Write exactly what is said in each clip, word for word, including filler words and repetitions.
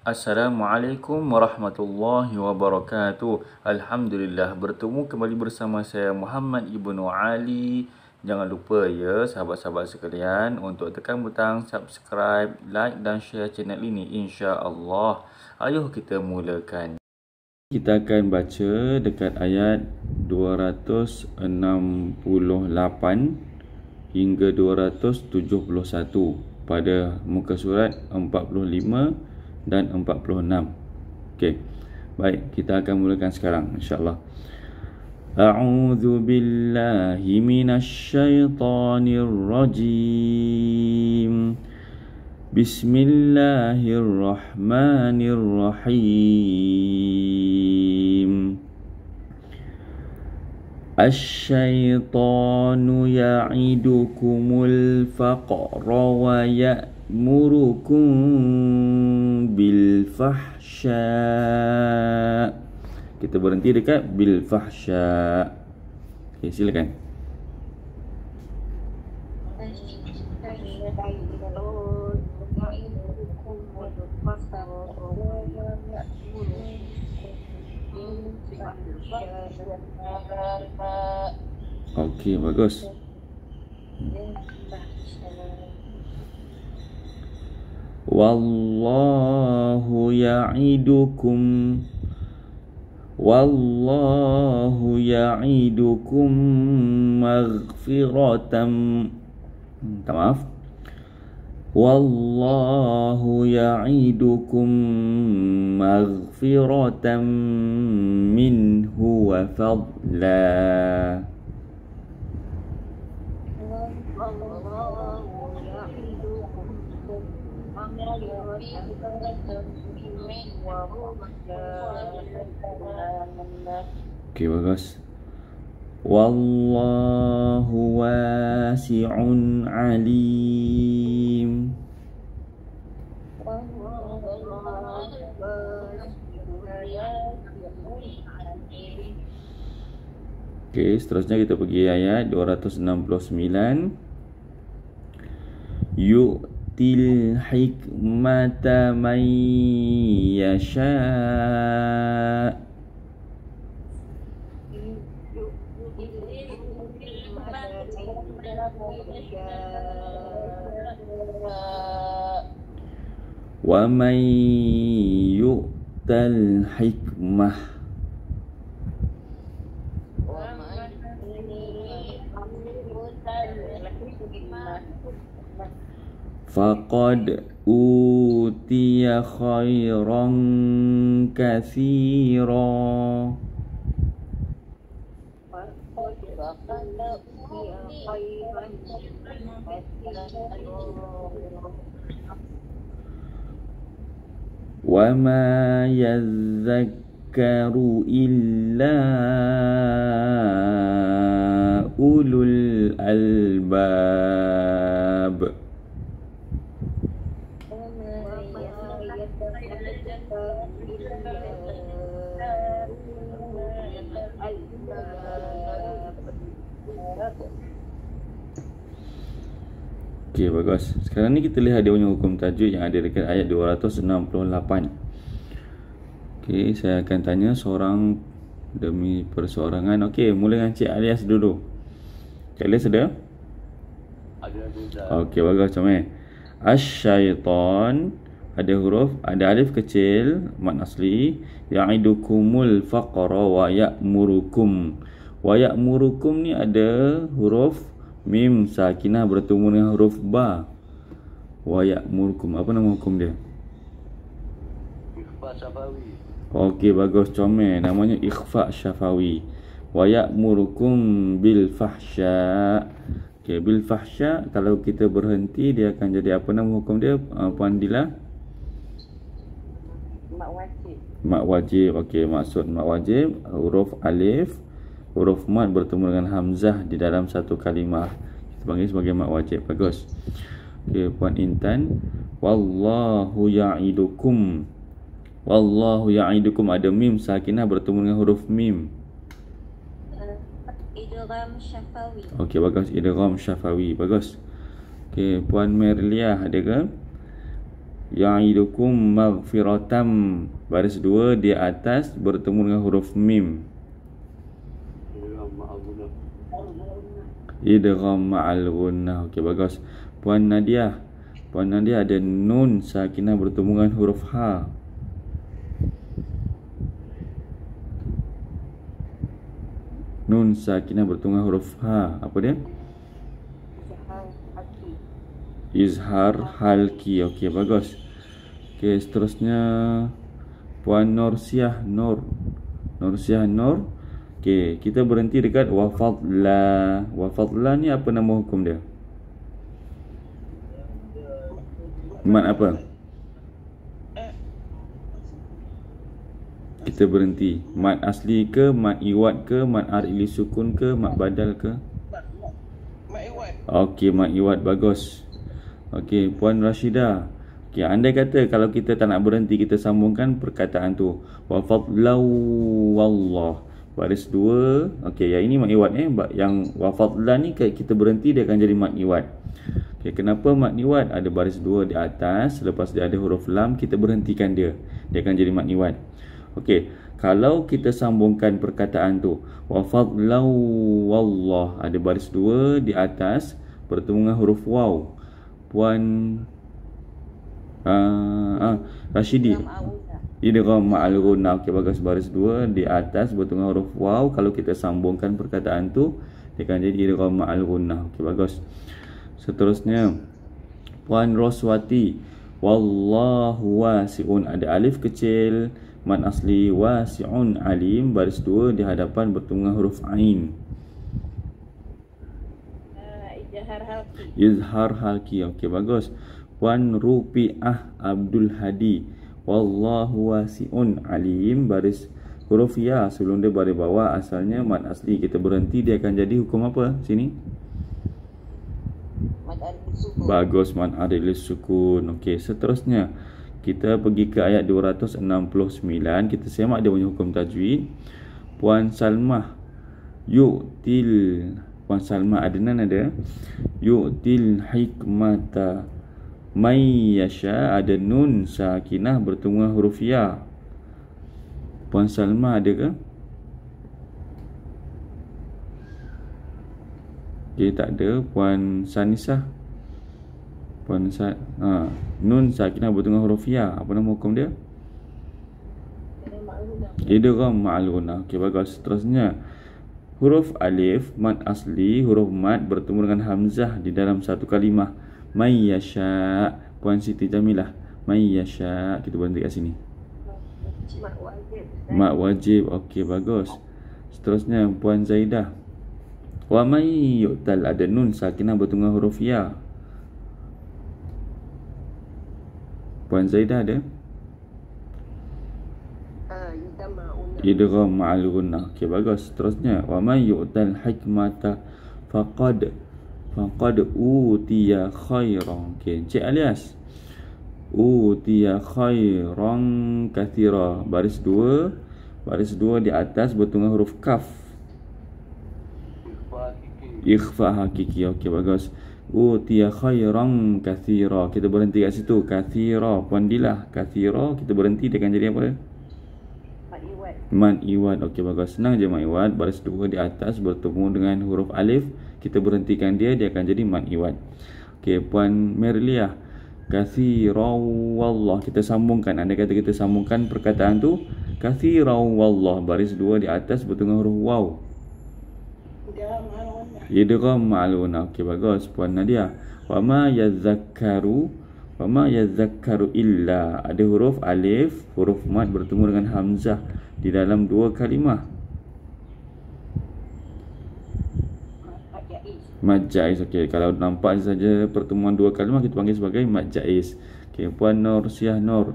Assalamualaikum warahmatullahi wabarakatuh. Alhamdulillah, bertemu kembali bersama saya Muhammad Ibnu Ali. Jangan lupa ya sahabat-sahabat sekalian untuk tekan butang subscribe, like dan share channel ini, insya-Allah. Ayuh kita mulakan. Kita akan baca dekat ayat dua ratus enam puluh lapan hingga dua ratus tujuh puluh satu pada muka surat empat puluh lima dan empat puluh enam. Okey. Baik, kita akan mulakan sekarang insya-Allah. A'udzu billahi minasyaitonir rajim. Bismillahirrahmanirrahim. Asy-syaitanu ya'idukumul faqra wa ya'murukum bil fahsya. Kita berhenti dekat bil fahsya. Okey, silakan. Okey, bagus. Wallahu ya'idukum Wallahu ya'idukum maghfiratan. Minta maaf. Wallahu ya'idukum maghfiratan minhu wa fadla. Okey, bagus. Wallahu wasi'un alim. Okey, seterusnya kita pergi ayat dua ratus enam puluh sembilan. Yu'til hikmata man yasha. Wa man yu'tal hikmah faqad utiya khairan katsira. Wa ma yadhakkaru illa ulul albab. Okey, bagus. Sekarang ni kita lihat dia punya hukum tajwid yang ada dekat ayat dua ratus enam puluh lapan. Okey, saya akan tanya seorang demi perseorangan. Okey, mula dengan Cik Alias dulu. Cik Alias ada? Ada, ada. Okey, bagus, comel. Asy-syaitan ada huruf, ada alif kecil mad asli, ya'idukumul faqra wa ya'murukum. Wa ya'murukum ni ada huruf mim sakinah bertemu dengan huruf ba. Wa ya'murukum, apa nama hukum dia? Ikhfa syafawi. Okey, bagus, comel. Namanya ikhfa syafawi. Wa ya'murukum bil fahsya. Okey, bil fahsya, kalau kita berhenti dia akan jadi apa nama hukum dia, uh, Puan Dila? Mak wajib. Mak wajib. Okey, maksud mak wajib huruf alif, huruf mad bertemu dengan hamzah di dalam satu kalimah. Kita panggil sebagai mak wajib. Bagus. Okey, Puan Intan. Wallahu ya'idukum. Wallahu ya'idukum ada mim sakinah bertemu dengan huruf mim. Idgham syafawi. Okey, bagus. Idgham syafawi. Bagus. Okey, Puan Merliah ada ke? Ya'idukum maghfiratam. Baris dua di atas bertemu dengan huruf mim. Idgham ma'al gunnah. Okey, bagus. Puan Nadia. Puan Nadia ada nun sakinah bertemu dengan huruf ha. Nun sakinah bertemu dengan huruf ha. Apa dia? Izhar halki. Okey, bagus. Okey, seterusnya Puan Nursiah Nur. Nursiah Nur. Okey, kita berhenti dekat wa fadla. Wa fadla ni apa nama hukum dia? Mat apa? Kita berhenti. Mat asli ke, mat iwad ke, mat arili sukun ke, mat badal ke? Mat iwad. Okey, mat iwad, bagus. Okey, Puan Rashidah. Okey, andai kata kalau kita tak nak berhenti, kita sambungkan perkataan tu. Wa fadlau wallah. Baris dua. Okey, yang ini mat iwad eh. Yang wa fadla ni kita berhenti, dia akan jadi mat iwad. Okey, kenapa mat iwad? Ada baris dua di atas, lepas dia ada huruf lam, kita berhentikan dia. Dia akan jadi mat iwad. Okey, kalau kita sambungkan perkataan tu, wa fadlau wallah, ada baris dua di atas bertemu dengan huruf waw. Puan uh, uh, Rashidi. Idgham ma'al gunnah. Okey, bagus. Baris dua di atas bertemu dengan huruf waw. Kalau kita sambungkan perkataan tu, dia akan jadi idgham ma'al gunnah. Okey, bagus. Seterusnya Puan Roswati. Wallahu wasi'un, ada alif kecil, mat asli wasi'un alim, baris dua di hadapan bertemu dengan huruf ain. Izhar halki. Izhar halki. Okey, bagus. Puan Rupiah Abdul Hadi. Wallahu wasi'un alim, baris huruf ya sebelum dia baris bawah, asalnya mat asli, kita berhenti, dia akan jadi hukum apa sini? Mat aril sukun. Bagus, mat aril sukun. Okey, seterusnya kita pergi ke ayat dua ratus enam puluh sembilan, kita semak dia punya hukum tajwid. Puan Salmah. Yu'til. Puan Salmah Adnan ada. Yu'til hikmata may yasha, ada nun sakinah bertemu dengan huruf ya. Puan Salma ada ke? Okey, tak ada. Puan Sanisah. Puan Sa ha, nun sakinah bertemu dengan huruf ya. Apa nama hukum dia? Idgham ma'al gunnah. Okey, bagus. Seterusnya huruf alif mat asli, huruf mat bertemu dengan hamzah di dalam satu kalimah. May yasha. Puan Siti Jamilah. May yasha. Kita berhenti kat sini. Mak wajib. Mak wajib. Okey, bagus. Seterusnya Puan Zaidah. Wa may yu'tal, ada nun sakinah bertemu dengan huruf ya. Puan Zaidah ada? Idgham ma'al gunnah. Okey, bagus. Seterusnya wa may yu'tal hikmata faqad faqad utiya khairan. Okey, Cik Alias. Utiya khairan kathira. Baris dua. Baris dua di atas bertemu huruf kaf. Ikhfa hakiki. Okey, bagus. Utiya khairan kathira. Kita berhenti kat situ. Kathira. Puan Dilah. Kathira. Kita berhenti, dia akan jadi apa? Mat iwad. Mat iwad. Okey, bagus. Senang je mat iwad. Baris dua di atas bertemu dengan huruf alif. Kita berhentikan dia, dia akan jadi mat iwad. Okey, Puan Merliah. Kathira wallah. Kita sambungkan. Andai kata kita sambungkan perkataan tu, kathira wallah, baris dua di atas bertemu huruf waw. Idgham ma'al gunnah. Okey, bagus. Puan Nadia. Wa ma yadhakkaru wa ma yadhakkaru illa, ada huruf alif, huruf mat bertemu dengan hamzah di dalam dua kalimah. Mad jaiz. Okey, kalau nampak saja pertemuan dua kalimah, kita panggil sebagai mad jaiz. Okey, Puan Nursiah Nur.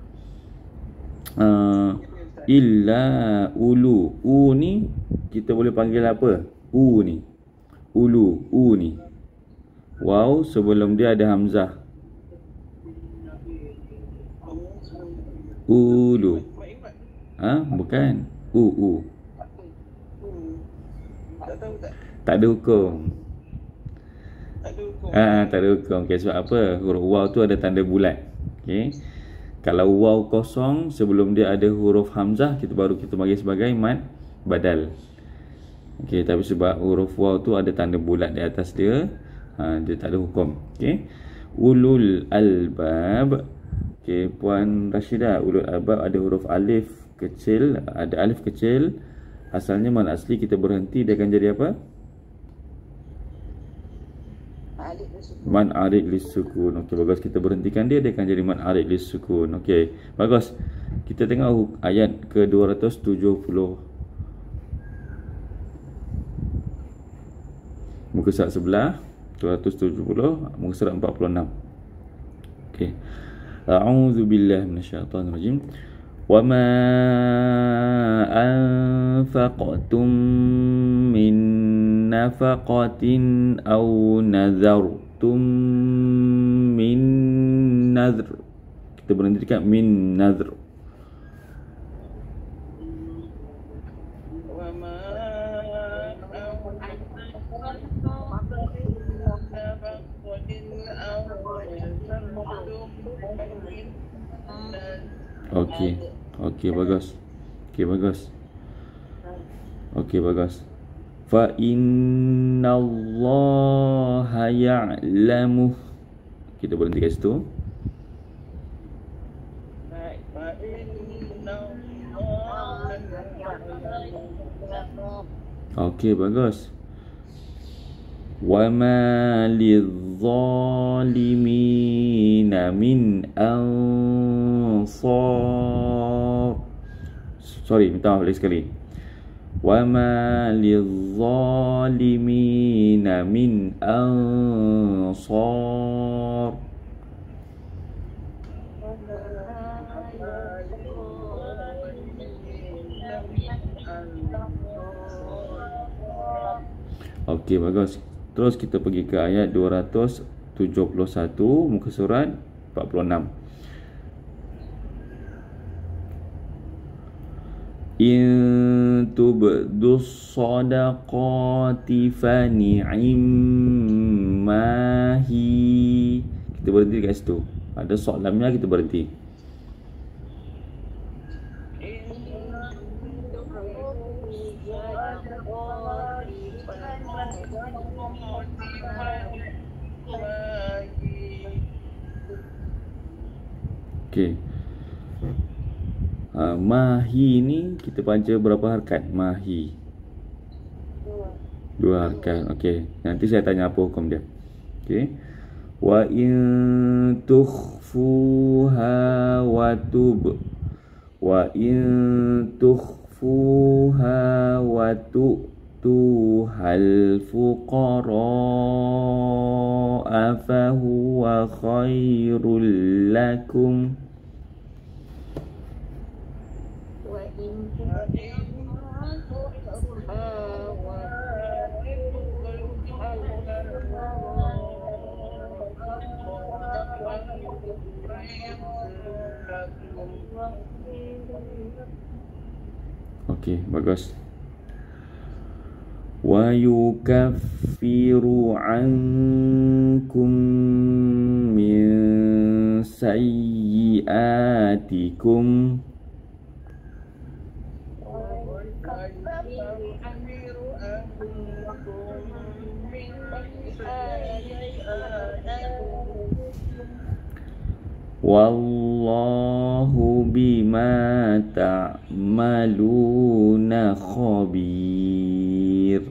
Uh, illa ulu. U ni kita boleh panggil apa? U ni. Ulu. U ni. Wow, sebelum dia ada hamzah. Ulu. Ah, ha? Bukan. U u. Tak ada hukum. Ah, tak ada hukum. Okay, sebab apa? Huruf waw tu ada tanda bulat. Okey. Kalau waw kosong sebelum dia ada huruf hamzah, kita baru kita bagi sebagai mad badal. Okey, tapi sebab huruf waw tu ada tanda bulat di atas dia, ha, dia tak ada hukum. Okey. Ulul albab. Okey, Puan Rashidah, ulul albab ada huruf alif kecil, ada alif kecil. Asalnya mad asli kita berhenti, dia akan jadi apa? Mad arid lisukun. Okey, bagus, kita berhentikan dia, dia akan jadi mad arid lisukun. Okey, bagus. Kita tengok ayat ke dua ratus tujuh puluh. Muka surat sebelah dua ratus tujuh puluh, muka surat empat puluh enam. Okey. A'udzu billahi minasyaitonir rajim. Wa ma anfaqtum min nafaqatin aw nazartum min nadhr. Kita berhenti dekat min nadhr. Okey. Okey, bagus. Okey, bagus. Okey, bagus. Fa innallaha ya'lamu. Kita berhenti kat situ. Okey, bagus. Wa ma lidh-dhalimina min ansar. Sorry, minta maaf lagi sekali. Wa ma lidh-dhalimina min ansar. Okey, bagus. Terus kita pergi ke ayat dua ratus tujuh puluh satu, muka surat empat puluh enam. In tubdus sadaqati fa ni'immahi. Kita berhenti kat situ. Ada sod lamnya, kita berhenti. Okey. Uh, mahi ni kita baca berapa harakat? Mahi. Dua harakat. Okey. Nanti saya tanya apa hukum dia. Okey. Wa in tukhfuha wa tub. Wa in tukhfuha wa tu'tuhal fuqara fa huwa khairul lakum. Okey, bagus. Wa yukaffiru ankum min sayyiatikum. Wallahu bima ta'maluna khabir.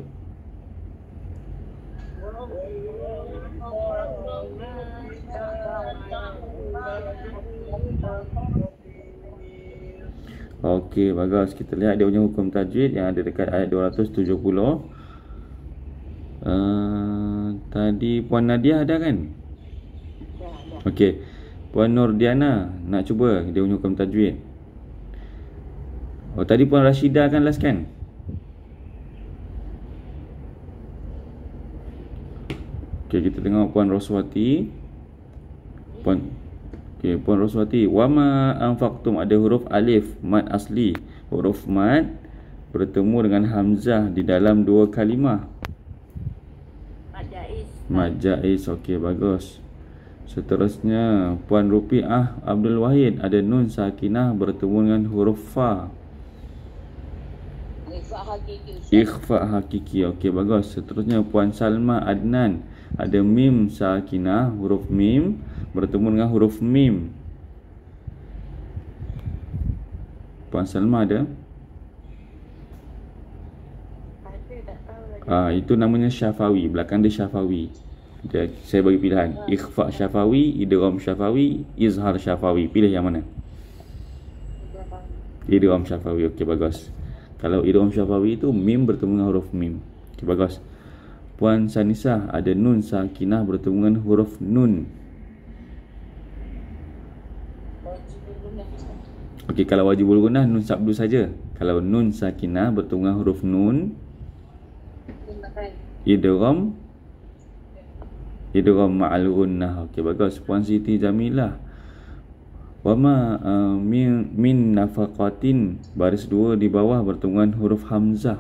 Okey, bagus. Kita lihat dia punya hukum tajwid yang ada dekat ayat dua ratus tujuh puluh. Uh, tadi Puan Nadia ada kan? Okey. Puan Nurdiana nak cuba dia punya hukum tajwid. Oh, tadi Puan Rashidah kan last kan? Okey, kita tengok Puan Roswati. Puan Okey, Puan Roswati, wa ma anfaqtum ada huruf alif mad asli. Huruf mad bertemu dengan hamzah di dalam dua kalimah. Mad jaiz. Mad jaiz. Okey, bagus. Seterusnya, Puan Rupiah Abdul Wahid, ada nun sakinah bertemu dengan huruf fa. Ikhfa hakiki Ustaz. Ikhfa hakiki. Okey, bagus. Seterusnya, Puan Salma Adnan, ada mim sakinah, huruf mim bertemu dengan huruf mim. Puan Salma ada? Ah, itu namanya syafawi. Belakang dia syafawi. Dia, saya bagi pilihan. Ikhfa syafawi, idgham syafawi, izhar syafawi. Pilih yang mana? Idgham syafawi. Okey, bagus. Kalau idgham syafawi itu mim bertemu dengan huruf mim. Okey, bagus. Puan Sanisah, ada nun sakinah bertemu dengan huruf nun. Okey, kalau wajibul gunnah nun sabdu saja. Kalau nun sakinah bertemu dengan huruf nun, idgham idgham ma'al gunnah. Okey, bagus. Puan Siti Jamilah, wama uh, min, min nafaqatin, baris dua di bawah bertemu dengan huruf hamzah.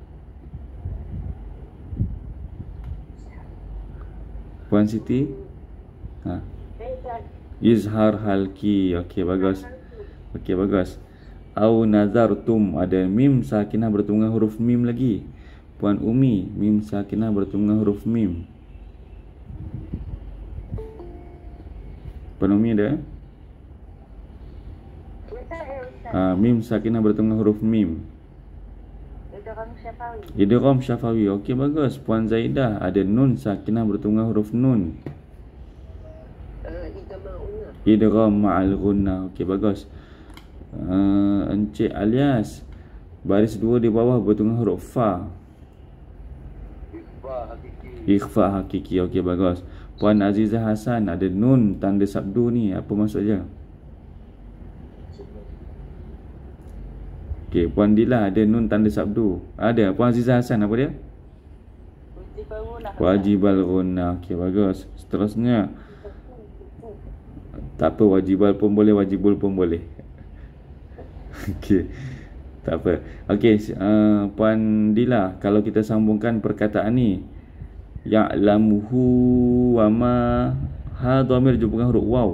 Puan Siti, ha, izhar halki. Okey, bagus. Okey, bagus. Au nazartum, ada mim sakinah bertemu dengan huruf mim lagi. Puan Umi, mim sakinah bertemu dengan huruf mim. Puan Umi ada? Ha, mim sakinah bertemu dengan huruf mim. Idgham syafawi. Okey, bagus. Puan Zaidah, ada nun sakinah bertemu dengan huruf nun. Idgham ma'al gunnah. Okey, bagus. Uh, Encik Alias, baris dua di bawah bertemu dengan huruf fa. Ikhfa hakiki. Okey, bagus. Puan Azizah Hasan, ada nun tanda sabdu ni, apa maksudnya? Okey, Puan Dila, ada nun tanda sabdu. Ada. Puan Azizah Hasan, apa dia? Wajibal gunnah. Okey, bagus. Seterusnya, tak apa, wajibal pun boleh, wajibul pun boleh. Okey, tak apa. Okey, uh, Puan Dila, kalau kita sambungkan perkataan ni, ya'lamuhu wa ma, ha dhamir jumpa huruf waw,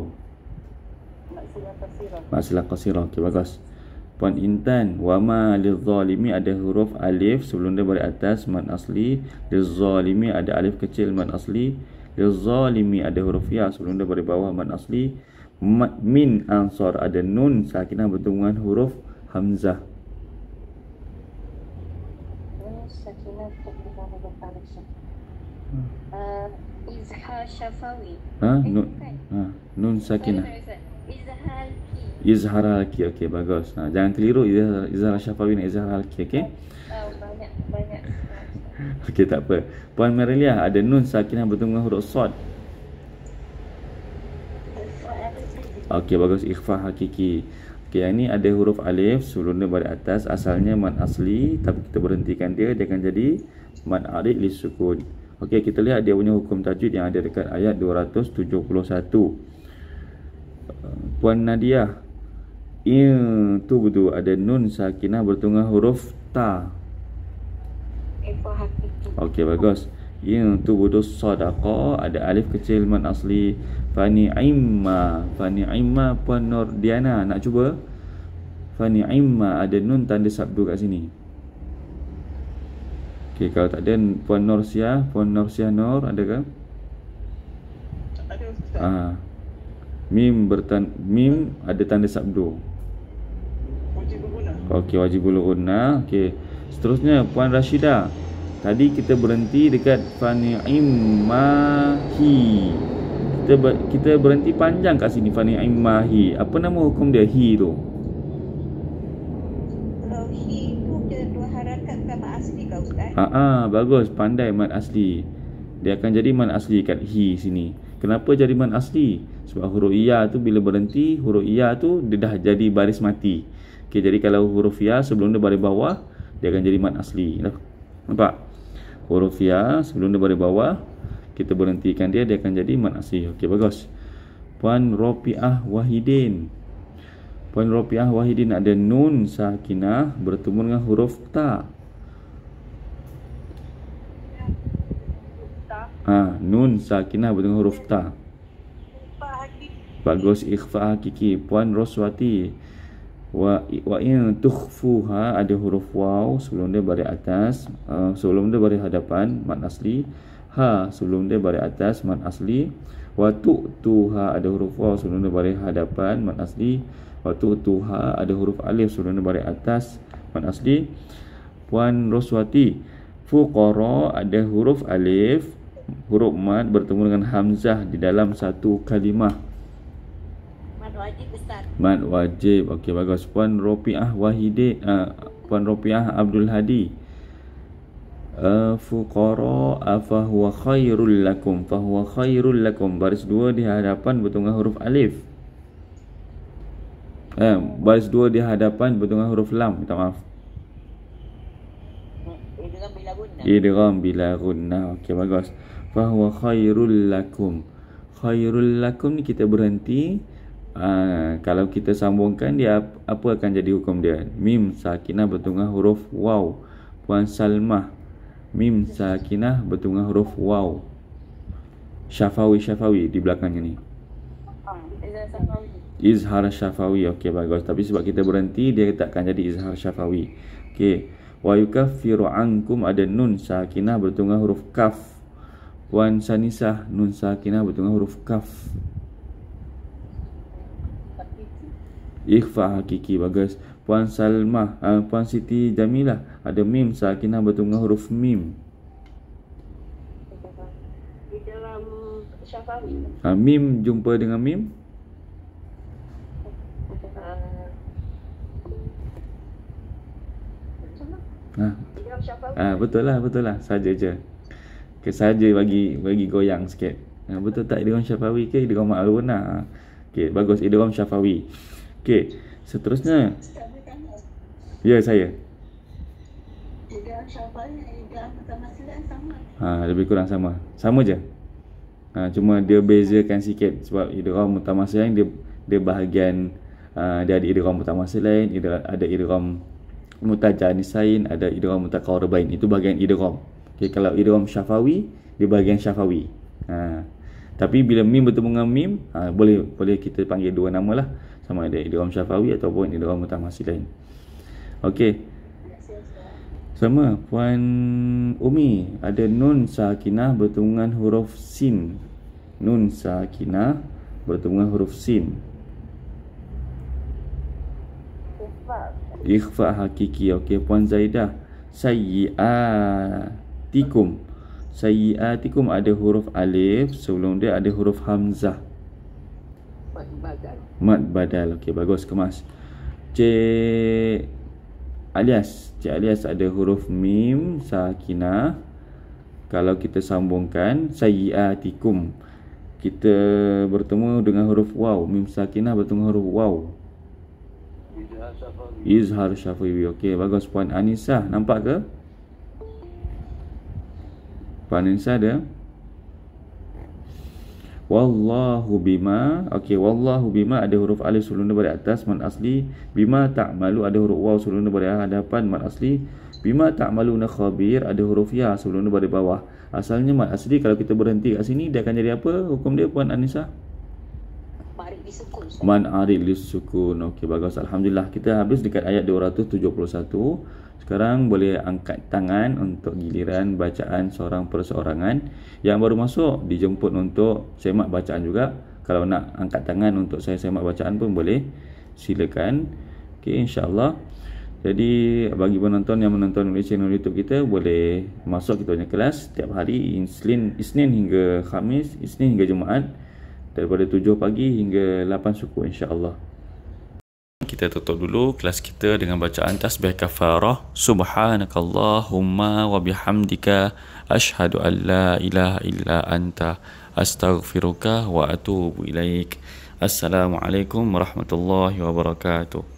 maksilah qasirah. Okey, bagus. Puan Intan, wa ma lizzalimi, ada huruf alif sebelum dia balik atas, mad asli. Lizzalimi ada alif kecil, mad asli. Lizzalimi ada huruf ya sebelum dia balik bawah, mad asli. Min ansar, ada nun sakinah bertemu dengan huruf hamzah. Uh, izhar syafawi. Ha, nun, ha, nun sakinah. Izhar ki. Izhar halki. Okey, bagus. Ha, jangan keliru izhar, izhar syafawi dan izhar halki. Okey. Oh, banyak banyak. Okey, tak apa. Puan Merelia, ada nun sakinah bertemu dengan huruf sad. Okey, bagus. Ikhfa hakiki. Okey, yang ni ada huruf alif sebelum dia balik atas, asalnya mad asli, tapi kita berhentikan dia, dia akan jadi mad arid li sukun. Okey, kita lihat dia punya hukum tajwid yang ada dekat ayat dua ratus tujuh puluh satu. Puan Nadia, itu betul, ada nun sakinah bertemu huruf ta. Okey, bagus. Itu betul. Sadaqa, ada alif kecil mad asli. Fani imma, Fani imma. Puan Nur Diana, nak cuba? Fani imma, ada nun tanda sabdu kat sini. Okey, kalau tak ada, Puan Nursiah, Puan Nursiah Nur, adakah? Ada Ustaz. Ah. Mim bertan mim ada tanda sabdu. Wajibul gunnah. Okey, wajibul gunnah. Okey. Seterusnya, Puan Rashida, tadi kita berhenti dekat fani immahi. Kita ber, kita berhenti panjang kat sini, fani immahi. Apa nama hukum dia, hi tu? Kalau hi tu dia dua harakat ke mak asli kau Ustaz? Ha ah, bagus, pandai mad asli. Dia akan jadi mad asli kat hi sini. Kenapa jadi mad asli? Sebab huruf ya tu bila berhenti, huruf ya tu dia dah jadi baris mati. Okey, jadi kalau huruf ya sebelum dia baris bawah, dia akan jadi mad asli. Nampak? Huruf ya sebelum dia baris bawah, kita berhentikan dia, dia akan jadi mad asli. Okey, bagus. Puan Ropiah Wahidin, Puan Ropiah Wahidin, ada nun sakinah bertemu dengan huruf ta. Ha, nun sakinah bertemu huruf ta. Bagus, ikhfa hakiki. Puan Roswati, wa wa in tukhfuha, ada huruf waw sebelum dia baris atas, uh, sebelum dia baris hadapan mad asli. Ha sebelum dia baris atas mad asli. Wa tu'tuha, ada huruf waw sebelum dia baris hadapan mad asli. Wa tu'tuha, ada huruf alif sebelum dia baris atas mad asli. Puan Roswati, fuqara, ada huruf alif, huruf mad bertemu dengan hamzah di dalam satu kalimah. Mad wajib Ustaz. Mad wajib. Okey, bagus. Puan Ropiah Wahide, uh, Puan Ropiah Abdul Hadi, uh, fuqara afa huwa khairul lakum, fa huwa khairul lakum, baris dua di hadapan bertemu huruf alif. Eh, baris dua di hadapan bertemu huruf lam. Minta maaf. Idgham bila gunnah. Idgham bila gunnah. Okey, bagus. Fa huwa khairul lakum. Khairul lakum ni kita berhenti. Aa, kalau kita sambungkan dia, apa akan jadi hukum dia? Mim sakinah bertengah huruf waw. Puan Salmah, mim sakinah bertengah huruf waw. Syafawi, Syafawi di belakangnya ni. Izhar Syafawi. Okey, bagus. Tapi sebab kita berhenti, dia tak akan jadi izhar Syafawi. Okey. Wa yukaffiru ankum, ada nun sakinah bertengah huruf kaf. Puan Sanisah, nun sakinah bertengah huruf kaf. Ikhfa hakiki, bagus. Puan Salmah, uh, Puan Siti Jamilah, ada mim sakinah bertengah huruf mim. Di dalam Syafawi. Uh, mim jumpa dengan mim. Ha. Ah, betul lah, betul lah. Saja je. Ke saja bagi bagi goyang sikit. Ha, betul tak idgham Syafawi ke idgham ma'runah? Okey, bagus, idgham Syafawi. Okey, seterusnya. Ya, saya. Idgham Syafawi, idgham mutamatsilah sama. Ha, lebih kurang sama. Sama je. Ha, cuma dia bezakan sikit sebab idgham mutamatsilah dia dia bahagian uh, dia ada idgham mutamatsilah, ada idgham mutajanisain, ada idgham mutaqaribain. Itu bahagian idgham. Okey, kalau idgham Syafawi, dia bahagian Syafawi. Ha. Tapi bila mim bertemu dengan mim, ha, boleh boleh kita panggil dua nama lah. Sama ada idgham Syafawi ataupun idgham mutamatsilain. Okey. Sama, Puan Umi, ada nun sakinah bertemu dengan huruf sin. Nun sakinah bertemu dengan huruf sin. Ikhfa hakiki. Okey, Puan Zaidah, sayyi'atikum. Sayyi'atikum ada huruf alif, sebelum dia ada huruf hamzah. Mad badal. Mad badal. Okey, bagus, kemas. Cik Alias, Cik Alias ada huruf mim sakinah. Kalau kita sambungkan sayyi'atikum, kita bertemu dengan huruf waw. Mim sakinah bertemu huruf waw. Izhar Syafi'i. Okey, bagus. Puan Anisah, nampak ke? Puan Anisah ada? Wallahu bima. Okey, wallahu bima ada huruf alif sebelum dia baris atas mad asli. Bima ta'malu ada huruf waw sebelum dia baris hadapan mad asli. Bima ta'maluna khabir ada huruf ya sebelum dia baris bawah. Asalnya mad asli, kalau kita berhenti kat sini dia akan jadi apa hukum dia, Puan Anisah? Ma'rif disukun. Man arid lisukun. Okey, bagus. Alhamdulillah, kita habis dekat ayat dua ratus tujuh puluh satu. Sekarang boleh angkat tangan untuk giliran bacaan seorang perseorangan. Yang baru masuk dijemput untuk semak bacaan juga. Kalau nak angkat tangan untuk saya semak bacaan pun boleh. Silakan. Okey, insya-Allah. Jadi bagi penonton yang menonton melalui channel YouTube kita, boleh masuk kita punya kelas setiap hari Isnin, Isnin hingga Khamis, Isnin hingga Jumaat, daripada tujuh pagi hingga lapan suku, insya-Allah. Kita tutup dulu kelas kita dengan bacaan tasbih kafarah. Subhanakallahumma wa bihamdika asyhadu an la ilaha illa anta astaghfiruka wa atubu ilaik. Assalamualaikum warahmatullahi wabarakatuh.